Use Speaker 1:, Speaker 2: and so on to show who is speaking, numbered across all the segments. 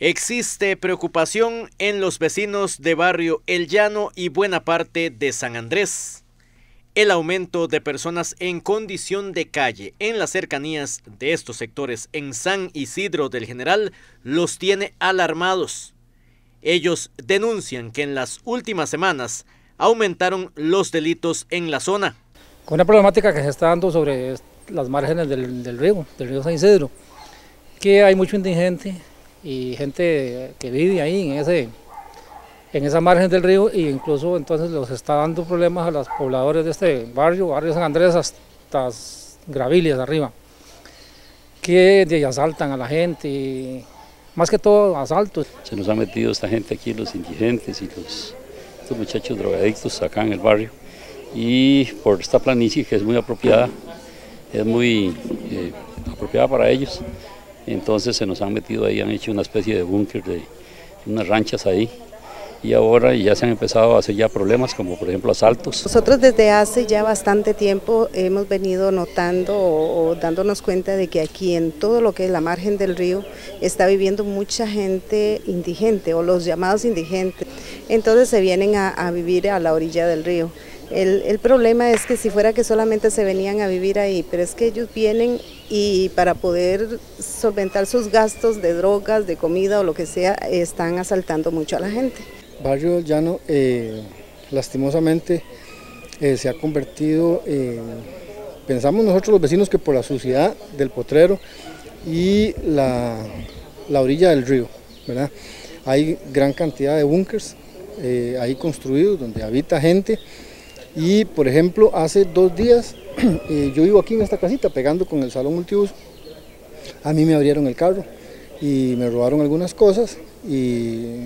Speaker 1: Existe preocupación en los vecinos de barrio El Llano y buena parte de San Andrés. El aumento de personas en condición de calle en las cercanías de estos sectores en San Isidro del General los tiene alarmados. Ellos denuncian que en las últimas semanas aumentaron los delitos en la zona.
Speaker 2: Con una problemática que se está dando sobre las márgenes del río San Isidro, que hay mucho indigente y gente que vive ahí en esa margen del río, e incluso entonces los está dando problemas a los pobladores de este barrio San Andrés hasta Gravilias arriba, que asaltan a la gente, y más que todo asaltos.
Speaker 3: Se nos ha metido esta gente aquí, los indigentes y estos muchachos drogadictos acá en el barrio, y por esta planicie que es muy apropiada, apropiada para ellos. Entonces se nos han metido ahí, han hecho una especie de búnker, de unas ranchas ahí, y ahora ya se han empezado a hacer ya problemas como por ejemplo asaltos.
Speaker 4: Nosotros desde hace ya bastante tiempo hemos venido notando o dándonos cuenta de que aquí en todo lo que es la margen del río está viviendo mucha gente indigente o los llamados indigentes, entonces se vienen a vivir a la orilla del río. El problema es que si fuera que solamente se venían a vivir ahí, pero es que ellos vienen y para poder solventar sus gastos de drogas, de comida o lo que sea, están asaltando mucho a la gente.
Speaker 5: Barrio Llano lastimosamente se ha convertido, pensamos nosotros los vecinos que por la suciedad del potrero y la orilla del río, ¿verdad? Hay gran cantidad de búnkers ahí construidos donde habita gente. Y por ejemplo, hace 2 días, yo vivo aquí en esta casita pegando con el salón multiuso, a mí me abrieron el carro y me robaron algunas cosas y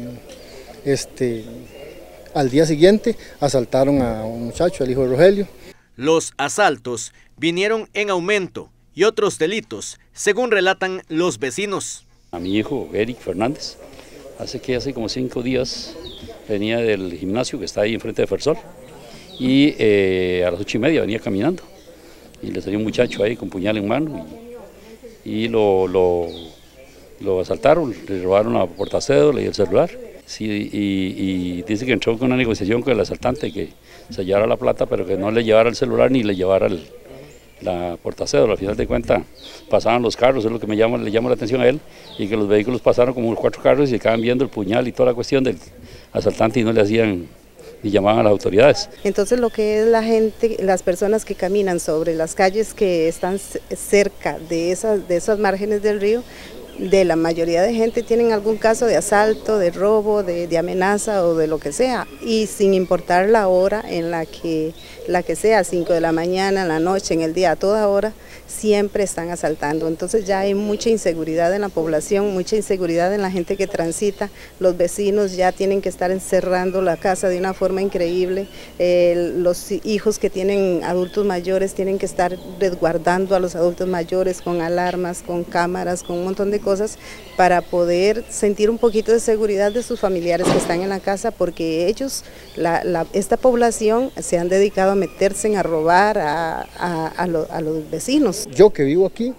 Speaker 5: al día siguiente asaltaron a un muchacho, al hijo de Rogelio.
Speaker 1: Los asaltos vinieron en aumento y otros delitos, según relatan los vecinos.
Speaker 3: A mi hijo Eric Fernández, hace como 5 días venía del gimnasio que está ahí enfrente de Fersol, y a las 8:30 venía caminando y le salió un muchacho ahí con puñal en mano y lo asaltaron, le robaron la portacédula y el celular. Sí, y dice que entró con una negociación con el asaltante que se llevara la plata, pero que no le llevara el celular ni le llevara la portacédula. Al final de cuentas pasaban los carros, es lo que le llama la atención a él, y que los vehículos pasaron como 4 carros y se quedaban viendo el puñal y toda la cuestión del asaltante y no le hacían y llamaban a las autoridades.
Speaker 4: Entonces lo que es la gente, las personas que caminan sobre las calles que están cerca de esas márgenes del río, de la mayoría de gente tienen algún caso de asalto, de robo, de amenaza o de lo que sea, y sin importar la hora en la que sea, 5 de la mañana, en la noche, en el día, a toda hora, siempre están asaltando. Entonces ya hay mucha inseguridad en la población, mucha inseguridad en la gente que transita, los vecinos ya tienen que estar encerrando la casa de una forma increíble, los hijos que tienen adultos mayores tienen que estar resguardando a los adultos mayores con alarmas, con cámaras, con un montón de cosas para poder sentir un poquito de seguridad de sus familiares que están en la casa, porque ellos, esta población se han dedicado a meterse a robar a los vecinos.
Speaker 5: Yo que vivo aquí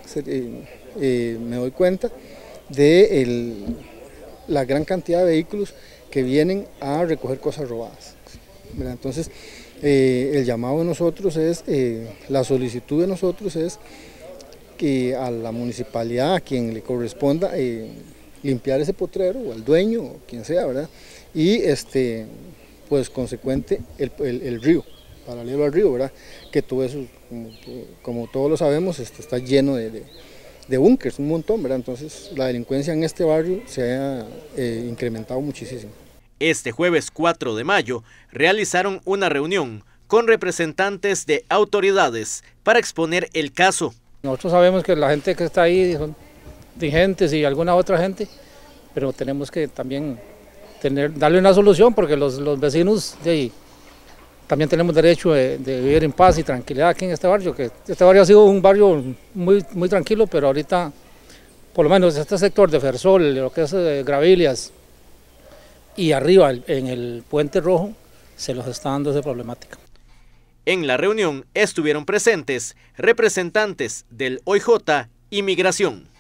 Speaker 5: me doy cuenta de la gran cantidad de vehículos que vienen a recoger cosas robadas, ¿verdad? Entonces el llamado de nosotros es, la solicitud de nosotros es que a la municipalidad, a quien le corresponda, limpiar ese potrero, o al dueño, o quien sea, ¿verdad? Y pues consecuente el río, paralelo al río, ¿verdad? Que todo eso, como todos lo sabemos, está lleno de búnkers, un montón, ¿verdad? Entonces la delincuencia en este barrio se ha incrementado muchísimo.
Speaker 1: Este jueves 4 de mayo realizaron una reunión con representantes de autoridades para exponer el caso.
Speaker 2: Nosotros sabemos que la gente que está ahí son indigentes y alguna otra gente, pero tenemos que también darle una solución, porque los vecinos también tenemos derecho de vivir en paz y tranquilidad aquí en este barrio, que este barrio ha sido un barrio muy, muy tranquilo, pero ahorita, por lo menos este sector de Fersol, lo que es Gravilias y arriba en el Puente Rojo, se los está dando esa problemática.
Speaker 1: En la reunión estuvieron presentes representantes del OIJ y Migración.